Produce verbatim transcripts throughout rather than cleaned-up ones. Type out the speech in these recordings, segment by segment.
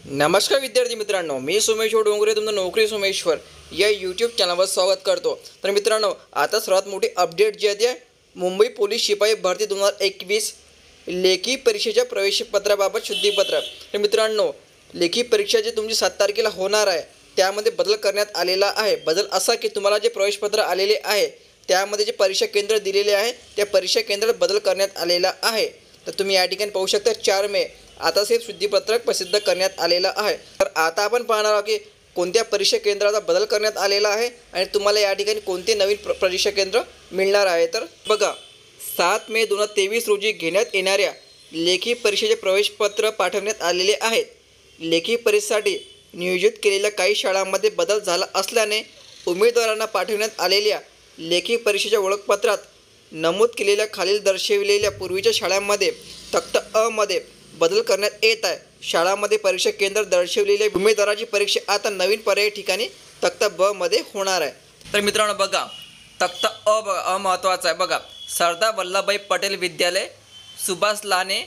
नमस्कार विद्यार्थी मित्रांनो, मी सोमेश्वर डोंगरे तुमचं नोकरी सोमेश्वर या यूट्यूब चॅनलवर स्वागत करतो। तर मित्रांनो, आता सर्वात मोठी अपडेट जी आहे ती मुंबई पोलीस शिपाई भरती दोन हजार एकवीस लेखी परीक्षेच्या प्रवेशपत्राबाबत शुद्धीपत्र। तर मित्रांनो, लेखी परीक्षा जी तुमची सात तारखेला होणार आहे त्यामध्ये बदल करण्यात आलेला आहे। बदल असा की तुम्हाला जे प्रवेशपत्र आलेले आहे त्यामध्ये जे परीक्षा केंद्र दिलेले आहे त्या परीक्षा केंद्रात बदल करण्यात आलेला आहे। तर तुम्ही या ठिकाणी पाहू शकता चार मे आता हे शुद्धीपत्रक प्रसिद्ध करण्यात आलेलं आहे। तर आता आपण पाहणार आहोत की कोणत्या परीक्षा केंद्राचा बदल करण्यात आलेला आहे आणि तुम्हाला या ठिकाणी कोणते नवीन प्र परीक्षा केंद्र मिळणार आहे। तर बघा, सात मे दोन हजार तेवीस रोजी घेण्यात येणाऱ्या लेखी परीक्षेचे प्रवेशपत्र पाठवण्यात आलेले आहेत। लेखी परीक्षेसाठी नियोजित केलेल्या काही शाळांमध्ये बदल झाला असल्याने उमेदवारांना पाठवण्यात आलेल्या लेखी परीक्षेच्या ओळखपत्रात नमूद केलेल्या खालील दर्शविलेल्या पूर्वीच्या शाळांमध्ये तक्त अ मध्ये बदल करण्यात येत आहे। शाळांमध्ये परीक्षा केंद्र दर्शविलेल्या उमेदवाराची परीक्षा आता नवीन पर्याय ठिकाणी तक्त ब मध्ये होणार आहे। तर मित्रांनो बघा, तक्त अ बघा अ महत्त्वाचा आहे। बघा, सरदार वल्लभभाई पटेल विद्यालय, सुभाष लाने,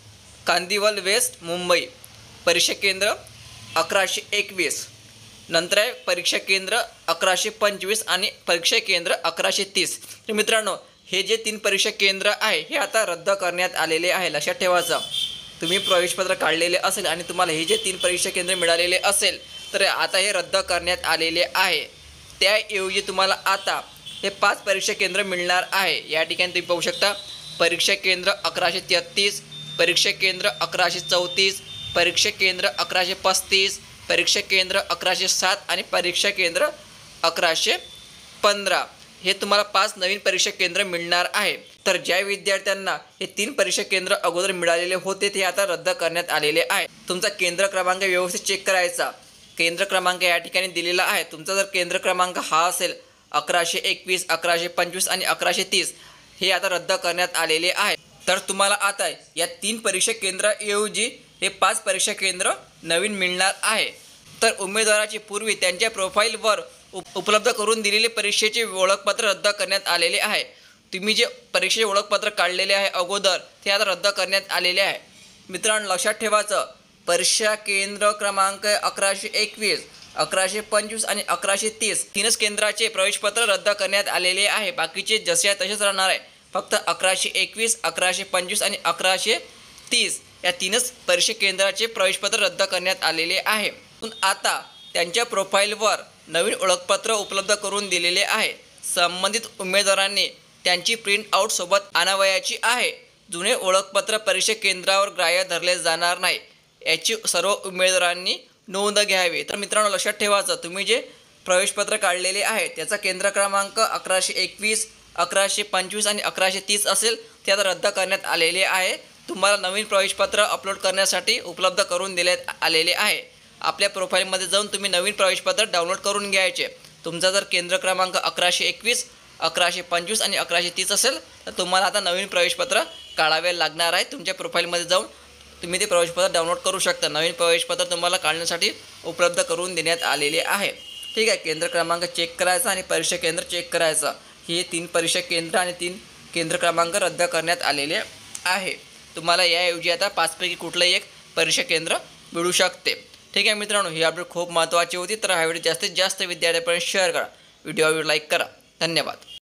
कांदिवल वेस्ट, मुंबई, परीक्षा केंद्र अकराशे एकवीस। नंतर आहे परीक्षा केंद्र अकराशे पंचवीस आणि परीक्षा केंद्र अकराशे तीस। तर मित्रांनो, हे जे तीन परीक्षा केंद्र आहे हे आता रद्द करण्यात आलेले आहे। लक्षात ठेवायचं, तुम्ही प्रवेशपत्र काढलेले असेल आणि तुम्हाला हे जे तीन परीक्षा केंद्र मिळालेले असेल तर आता हे रद्द करण्यात आलेले आहे। त्याऐवजी तुम्हाला आता हे पाच परीक्षा केंद्र मिळणार आहे। या ठिकाणी तुम्ही पाहू शकता, परीक्षा केंद्र अकराशे तेहतीस, परीक्षा केंद्र अकराशे चौतीस, परीक्षा केंद्र अकराशे पस्तीस, परीक्षा केंद्र अकराशे सात आणि परीक्षा केंद्र अकराशे पंधरा। हे तुम्हाला पाच नवीन परीक्षा केंद्र मिळणार आहे। तर ज्या विद्यार्थ्यांना हे तीन परीक्षा केंद्र अगोदर मिळालेले होते ते आता रद्द करण्यात आलेले आहे। तुमचा केंद्र क्रमांक व्यवस्थित चेक करायचा। केंद्र क्रमांक या ठिकाणी दिलेला आहे। तुमचा जर केंद्र क्रमांक हा असेल अकराशे एकवीस, अकराशे पंचवीस आणि अकराशे तीस, हे आता रद्द करण्यात आलेले आहे। तर तुम्हाला आता या तीन परीक्षा केंद्राऐवजी हे पाच परीक्षा केंद्र नवीन मिळणार आहे। तर उमेदवाराची पूर्वी त्यांच्या प्रोफाईलवर उप उपलब्ध करून दिलेले परीक्षेचे ओळखपत्र रद्द करण्यात आलेले आहे। तुम्ही जे परीक्षेचे ओळखपत्र काढलेले आहे अगोदर ते आता रद्द करण्यात आलेले आहे। मित्रांनो, लक्षात ठेवायचं, परीक्षा केंद्र क्रमांक अकराशे एकवीस, अकराशे पंचवीस आणि अकराशे तीस तीनच केंद्राचे प्रवेशपत्र रद्द करण्यात आलेले आहे। बाकीचे जसे आहे तसेच राहणार आहे। फक्त अकराशे एकवीस, अकराशे पंचवीस आणि अकराशे तीस या तीनच परीक्षा केंद्राचे प्रवेशपत्र रद्द करण्यात आलेले आहे। आता त्यांच्या प्रोफाईलवर नवीन ओळखपत्र उपलब्ध करून दिलेले आहे। संबंधित उमेदवारांनी त्यांची प्रिंट आउट सोबत आणावयाची आहे। जुने ओळखपत्र परीक्षा केंद्रावर ग्राह्य धरले जाणार नाही याची सर्व उमेदवारांनी नोंद घ्यावी। तर मित्रांनो, लक्षात ठेवायचं, तुम्ही जे प्रवेशपत्र काढलेले आहे त्याचा केंद्र क्रमांक अकराशे एकवीस, अकराशे पंचवीस आणि अकराशे तीस असेल ते आता रद्द करण्यात आलेले आहे। तुम्हाला नवीन प्रवेशपत्र अपलोड करण्यासाठी उपलब्ध करून देण्यात आलेले आहे। आपल्या प्रोफाईलमध्ये जाऊन तुम्ही नवीन प्रवेशपत्र डाउनलोड करून घ्यायचे। तुमचा जर केंद्र क्रमांक अकराशे एकवीस, अकराशे पंचवीस आणि अकराशे तीस असेल तर तुम्हाला आता नवीन प्रवेशपत्र काढावे लागणार आहे। तुमच्या प्रोफाईलमध्ये जाऊन तुम्ही ते प्रवेशपत्र डाउनलोड करू शकता। नवीन प्रवेशपत्र तुम्हाला काढण्यासाठी उपलब्ध करून देण्यात आलेले आहे। ठीक आहे, केंद्र क्रमांक चेक करायचा आणि परीक्षा केंद्र चेक करायचं। हे तीन परीक्षा केंद्र आणि तीन केंद्र क्रमांक रद्द करण्यात आलेले आहे। तुम्हाला याऐवजी आता पाचपैकी कुठलंही एक परीक्षा केंद्र मिळू शकते। ठीक आहे मित्रांनो, ही अपडेट खूप महत्त्वाची होती। तर हा व्हिडिओ जास्तीत जास्त विद्यार्थ्यांपर्यंत शेअर करा, व्हिडिओवर लाईक करा। धन्यवाद।